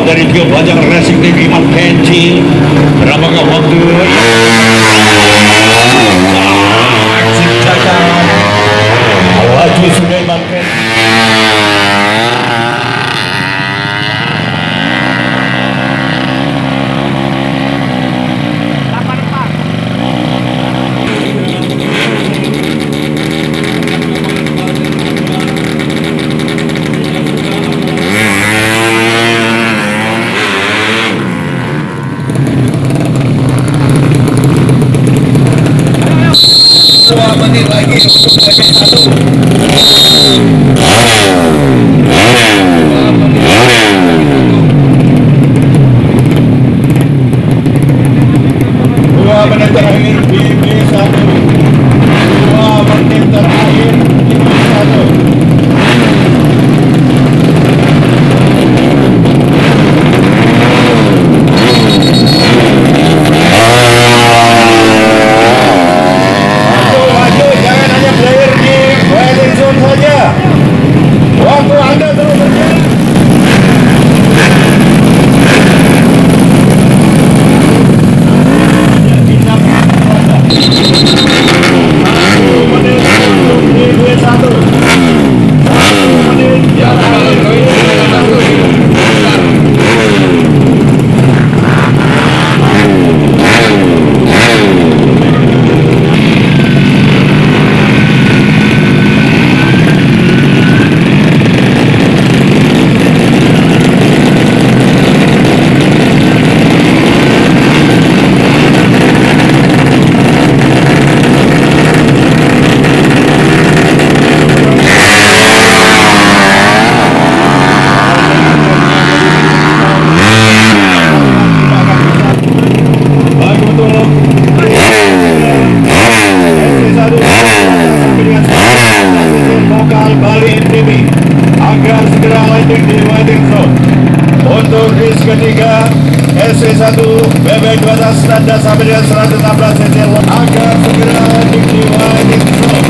dari Tio Pajang Racing TV Imam Kenci. Berapakah waktu? Laju sudah Imam Kenci. Menit lagi untuk bagian satu. 2 menit terakhir BB1. 2 menit terakhir BB1. Waktu Anda terus berjalan. Agar segera landing di landing zone. Untuk race ketiga SC1 bebek 12 standar sampai dengan 116 cc agar segera landing di landing zone.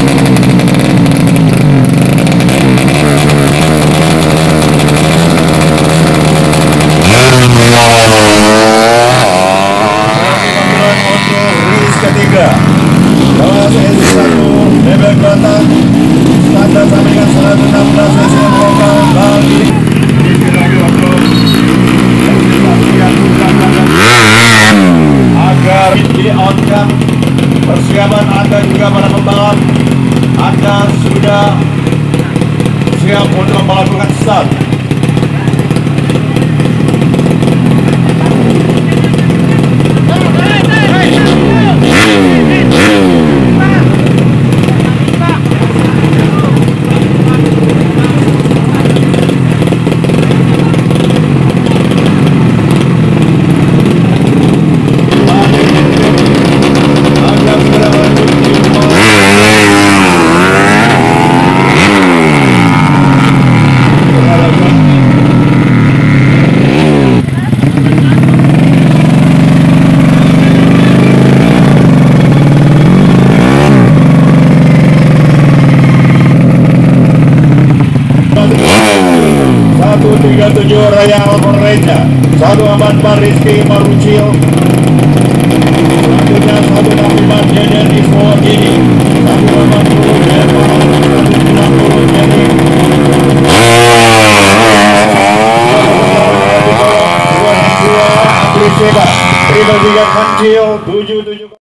Untuk race ketiga kelas SC1 bebek 12 standar sampai dengan 116 cc lokal Bali. Agar di outcome persiapan Anda juga para pembalap, Anda sudah siap untuk melakukan start. Tujuh Royal Morena, 1 Aman Rizky Marucil, selanjutnya 165 Deden Ismo ini, 180 Jerman, 190 Jenny, 262 Atlet Seba, 3 Kancil, 77